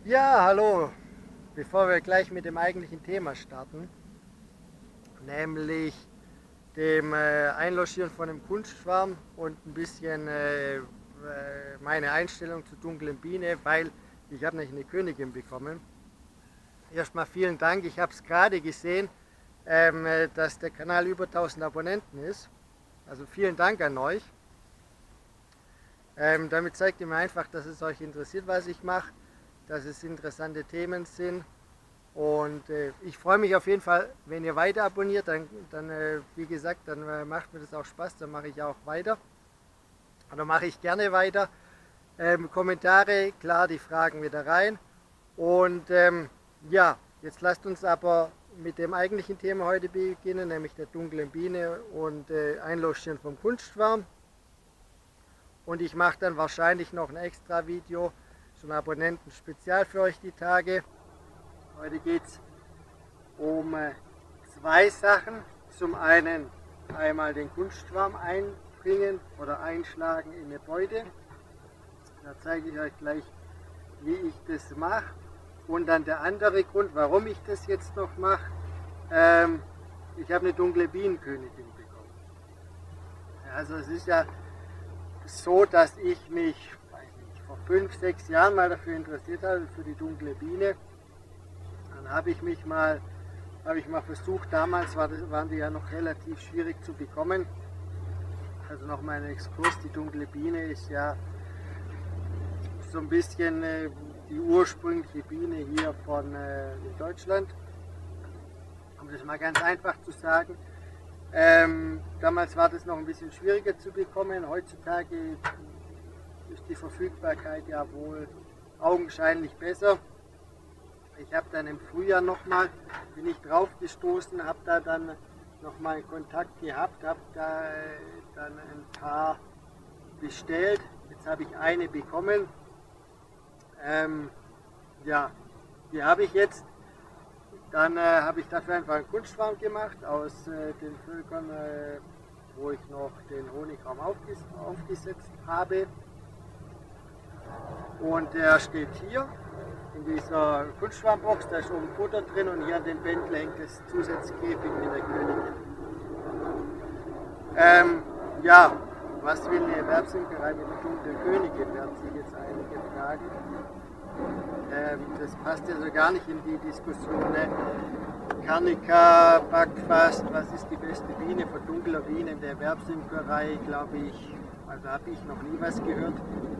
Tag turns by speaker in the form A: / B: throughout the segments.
A: Ja, hallo. Bevor wir gleich mit dem eigentlichen Thema starten, nämlich dem Einlogieren von einem Kunstschwarm und ein bisschen meine Einstellung zur dunklen Biene, weil ich habe nämlich eine Königin bekommen. Erstmal vielen Dank, ich habe es gerade gesehen, dass der Kanal über 1000 Abonnenten ist. Also vielen Dank an euch. Damit zeigt ihr mir einfach, dass es euch interessiert, was ich mache, dass es interessante Themen sind. Und ich freue mich auf jeden Fall, wenn ihr weiter abonniert, dann wie gesagt, dann macht mir das auch Spaß, dann mache ich auch weiter. Oder mache ich gerne weiter. Kommentare, klar, die Fragen wieder rein. Und ja, jetzt lasst uns aber mit dem eigentlichen Thema heute beginnen, nämlich der dunklen Biene und Einlogieren vom Kunstschwarm. Und ich mache dann wahrscheinlich noch ein extra Video, so ein Abonnenten-Spezial für euch die Tage. Heute geht es um zwei Sachen. Zum einen einmal den Kunstschwarm einbringen oder einschlagen in eine Beute. Da zeige ich euch gleich, wie ich das mache. Und dann der andere Grund, warum ich das jetzt noch mache. Ich habe eine dunkle Bienenkönigin bekommen. Also es ist ja so, dass ich mich, weiß nicht, vor 5, 6 Jahren mal dafür interessiert habe, für die dunkle Biene. Dann habe ich mal versucht, damals waren die ja noch relativ schwierig zu bekommen. Also nochmal ein Exkurs, die dunkle Biene ist ja so ein bisschen die ursprüngliche Biene hier von in Deutschland. Um das mal ganz einfach zu sagen. Damals war das noch ein bisschen schwieriger zu bekommen. Heutzutage ist die Verfügbarkeit ja wohl augenscheinlich besser. Ich habe dann im Frühjahr bin ich drauf gestoßen, habe da dann nochmal Kontakt gehabt, habe da dann ein paar bestellt. Jetzt habe ich eine bekommen. Ja, die habe ich jetzt. Dann habe ich dafür einfach einen Kunstschwarm gemacht aus den Völkern, wo ich noch den Honigraum aufgesetzt habe. Und der steht hier in dieser Kunstschwarmbox, da ist oben Futter drin und hier an dem Bändel hängt das Zusatzkäfig mit der Königin. Ja, was will eine Erwerbsimkerei mit der dunklen Königin, werden sich jetzt einige fragen. Das passt ja so gar nicht in die Diskussion. Ne? Carnica, Backfast, was ist die beste Biene von dunkler Biene in der Erwerbsimkerei, glaube ich, also habe ich noch nie was gehört.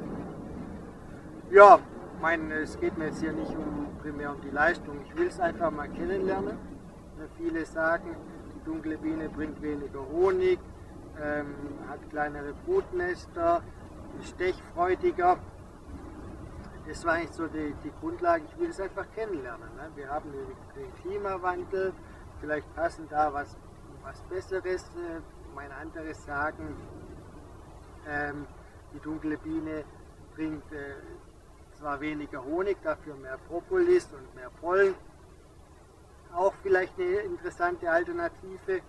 A: Ja, es geht mir jetzt hier nicht primär um die Leistung, ich will es einfach mal kennenlernen. Viele sagen, die dunkle Biene bringt weniger Honig, hat kleinere Brutnester, ist stechfreudiger. Das war eigentlich so die Grundlage, ich will es einfach kennenlernen. Ne? Wir haben den Klimawandel, vielleicht passen da was Besseres. Meine andere sagen, die dunkle Biene bringt zwar weniger Honig, dafür mehr Propolis und mehr Pollen. Auch vielleicht eine interessante Alternative.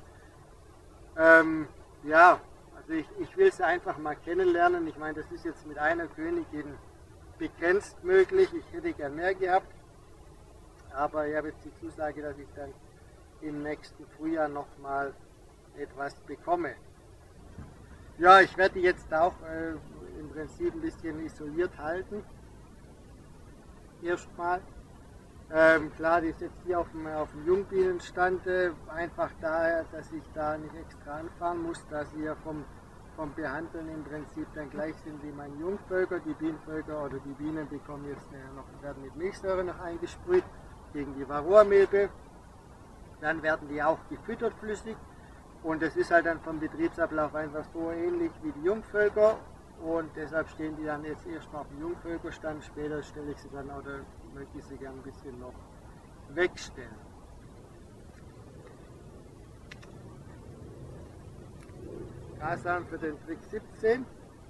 A: Ja, also ich will es einfach mal kennenlernen. Ich meine, das ist jetzt mit einer Königin begrenzt möglich. Ich hätte gern mehr gehabt. Aber ich habe jetzt die Zusage, dass ich dann im nächsten Frühjahr nochmal etwas bekomme. Ja, ich werde die jetzt auch im Prinzip ein bisschen isoliert halten. Erstmal. Klar, die ist jetzt hier auf dem Jungbienenstand, einfach daher, dass ich da nicht extra anfahren muss, da sie ja vom Behandeln im Prinzip dann gleich sind wie meine Jungvölker. Die Bienenvölker oder die Bienen bekommen jetzt werden mit Milchsäure noch eingesprüht gegen die Varroamilbe. Dann werden die auch gefüttert flüssig und das ist halt dann vom Betriebsablauf einfach so ähnlich wie die Jungvölker. Und deshalb stehen die dann jetzt erstmal auf dem Jungvölkerstand, später stelle ich sie dann oder möchte ich sie gerne ein bisschen noch wegstellen. Grassamen für den Trick 17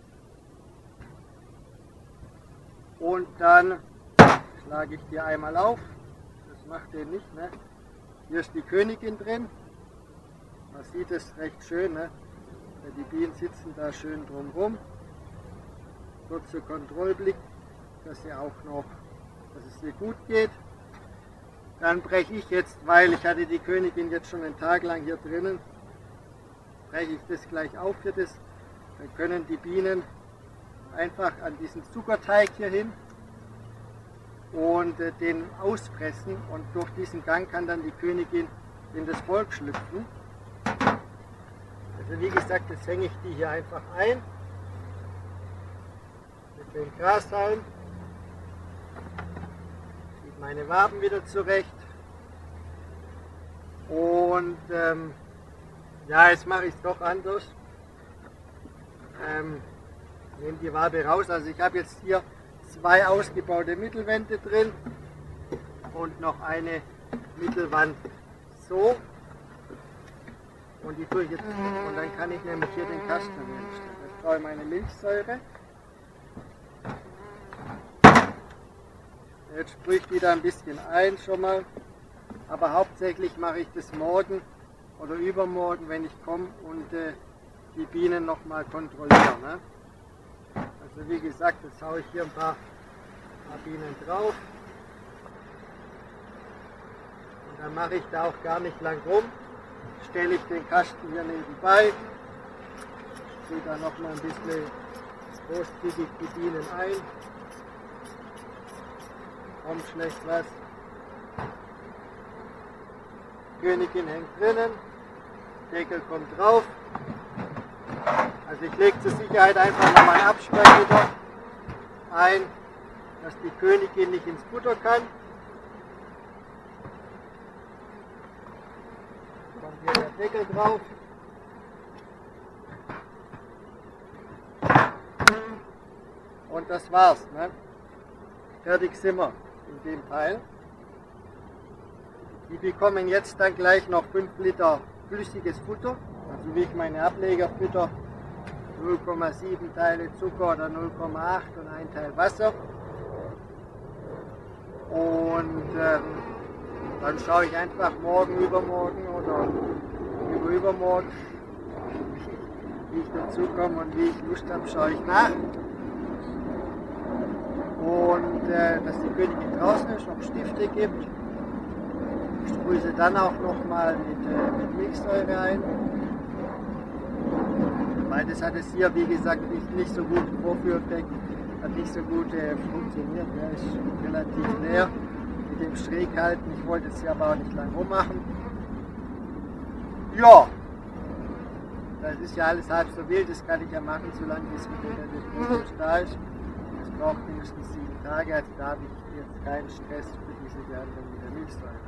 A: und dann schlage ich die einmal auf, das macht den nicht, ne? Hier ist die Königin drin, man sieht es recht schön, ne? Die Bienen sitzen da schön drumherum. Kurzer Kontrollblick, dass sie auch noch dass es ihr gut geht. Dann breche ich jetzt, weil ich hatte die Königin jetzt schon einen Tag lang hier drinnen, breche ich das gleich auf für das. Dann können die Bienen einfach an diesen Zuckerteig hier hin und den auspressen und durch diesen Gang kann dann die Königin in das Volk schlüpfen. Also wie gesagt, jetzt hänge ich die hier einfach ein mit dem Grashalm, ziehe meine Waben wieder zurecht und ja, jetzt mache ich es doch anders. Nehme die Wabe raus, also ich habe jetzt hier 2 ausgebaute Mittelwände drin und noch eine Mittelwand so und die tue ich jetzt und dann kann ich nämlich hier den Kasten hinstellen. Jetzt brauche ich meine Milchsäure. Jetzt sprühe ich die da ein bisschen ein schon mal, aber hauptsächlich mache ich das morgen oder übermorgen, wenn ich komme und die Bienen noch mal kontrollieren. Ne? Also wie gesagt, jetzt haue ich hier ein paar Bienen drauf und dann mache ich da auch gar nicht lang rum, stelle ich den Kasten hier nebenbei, sprühe da noch mal ein bisschen großzügig die Bienen ein, kommt schlecht was. Königin hängt drinnen, Deckel kommt drauf. Also ich lege zur Sicherheit einfach noch meinen Absperrgitter ein, dass die Königin nicht ins Futter kann. Kommt hier der Deckel drauf. Und das war's. Ne? Fertig sind wir in dem Teil. Die bekommen jetzt dann gleich noch 5 Liter flüssiges Futter. Also wie ich meine Ableger fütter, 0,7 Teile Zucker oder 0,8 und 1 Teil Wasser. Und dann schaue ich einfach morgen, übermorgen oder übermorgen, wie ich dazu komme und wie ich Lust habe, schaue ich nach. Und dass die Königin draußen ist, noch Stifte gibt. Ich sprühe sie dann auch nochmal mit Milchsäure ein. Weil das hat es hier, wie gesagt, nicht so gut Vorführeffekt, hat nicht so gut funktioniert. Der ist relativ leer mit dem Schräghalten. Ich wollte es hier aber auch nicht lang rummachen. Ja, das ist ja alles halb so wild, das kann ich ja machen, solange bis der Bus da ist. Das braucht mindestens 7 Tage, also da habe ich jetzt keinen Stress für diese Behandlung mit der Milchsäure.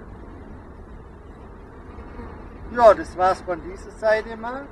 A: Ja, das war's von dieser Seite mal.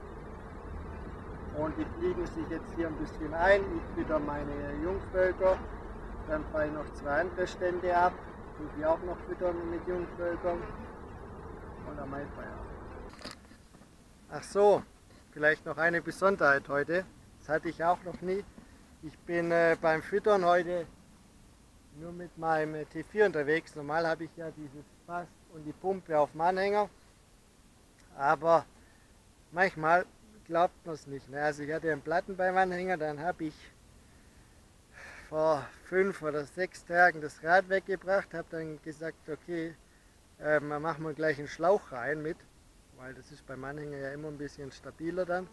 A: Und die fliegen sich jetzt hier ein bisschen ein. Ich fütter meine Jungvölker. Dann fahre ich noch 2 andere Stände ab. Die auch noch füttern mit Jungvölkern. Und dann mein Feierabend. Ach so, vielleicht noch eine Besonderheit heute. Das hatte ich auch noch nie. Ich bin beim Füttern heute nur mit meinem T4 unterwegs. Normal habe ich ja dieses Fass und die Pumpe auf dem Anhänger. Aber manchmal glaubt man es nicht. Ne? Also ich hatte einen Platten beim Anhänger, dann habe ich vor 5 oder 6 Tagen das Rad weggebracht, habe dann gesagt, okay, machen wir gleich einen Schlauch rein mit, weil das ist beim Anhänger ja immer ein bisschen stabiler dann.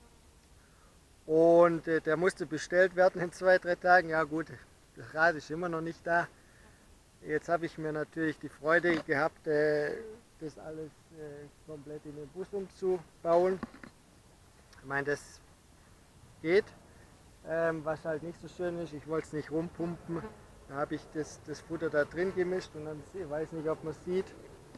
A: Und der musste bestellt werden in 2, 3 Tagen. Ja gut, das Rad ist immer noch nicht da. Jetzt habe ich mir natürlich die Freude gehabt, das alles komplett in den Bus umzubauen. Ich meine, das geht. Was halt nicht so schön ist, ich wollte es nicht rumpumpen. Da habe ich das Futter da drin gemischt und dann, ich weiß nicht, ob man es sieht,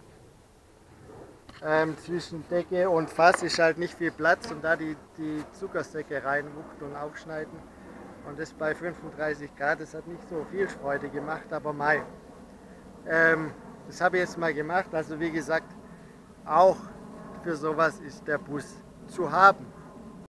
A: zwischen Decke und Fass ist halt nicht viel Platz und da die Zuckersäcke reinwuchten und aufschneiden. Und das bei 35 Grad, das hat nicht so viel Freude gemacht, aber mei. Das habe ich jetzt mal gemacht, also wie gesagt, auch für sowas ist der Bus zu haben.